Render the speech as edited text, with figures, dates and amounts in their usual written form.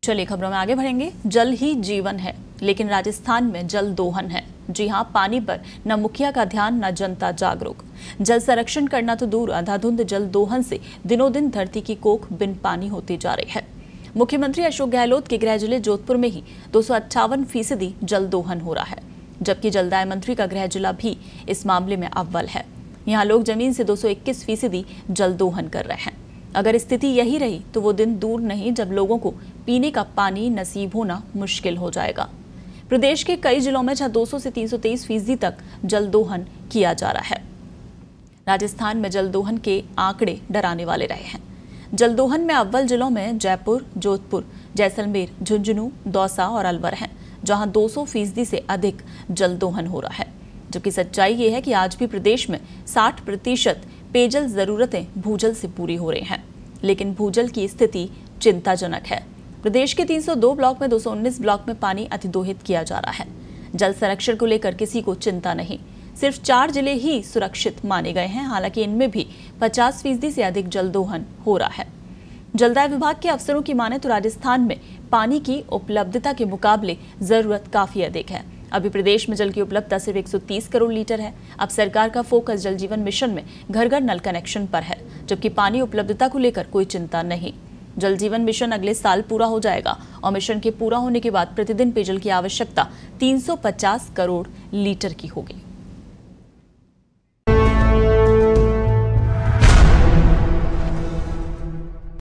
चलिए खबरों में आगे बढ़ेंगे। जल ही जीवन है, लेकिन राजस्थान में जल दोहन है। जी हां, पानी पर न मुखिया का ध्यान, न जनता जागरूक। जल संरक्षण करना तो दूर, अंधाधुंध जल दोहन से दिनों दिन धरती की कोख बिन पानी होती जा रही है। मुख्यमंत्री अशोक गहलोत के गृह जिले जोधपुर में ही 258% जल दोहन हो रहा है, जबकि जलदाय मंत्री का गृह जिला भी इस मामले में अव्वल है। यहाँ लोग जमीन से 221% जल दोहन कर रहे हैं। अगर स्थिति यही रही तो वो दिन दूर नहीं जब लोगों को पीने का पानी नसीब होना मुश्किल हो जाएगा। प्रदेश के कई जिलों में 200 से 323% तक जल दोहन किया जा रहा है। राजस्थान में जल दोहन के आंकड़े डराने वाले रहे हैं। जल दोहन में अव्वल जिलों में जयपुर, जोधपुर, जैसलमेर, झुंझुनू, दौसा और अलवर हैं, जहां 200% से अधिक जल दोहन हो रहा है। जबकि सच्चाई ये है कि आज भी प्रदेश में 60% पेयजल जरूरतें भूजल से पूरी हो रही हैं, लेकिन भूजल की स्थिति चिंताजनक है। प्रदेश के 302 ब्लॉक में 219 ब्लॉक में पानी अतिदोहित किया जा रहा है। जल संरक्षण को लेकर किसी को चिंता नहीं, सिर्फ 4 जिले ही सुरक्षित माने गए हैं। हालांकि इनमें भी 50% से अधिक जल दोहन हो रहा है। जलदाय विभाग के अफसरों की माने तो राजस्थान में पानी की उपलब्धता के मुकाबले जरूरत काफी अधिक है। अभी प्रदेश में जल की उपलब्धता सिर्फ 130 करोड़ लीटर है। अब सरकार का फोकस जल जीवन मिशन में घर घर नल कनेक्शन पर है, जबकि पानी उपलब्धता को लेकर कोई चिंता नहीं। जल जीवन मिशन अगले साल पूरा हो जाएगा और मिशन के पूरा होने के बाद प्रतिदिन पेयजल की आवश्यकता 350 करोड़ लीटर की होगी।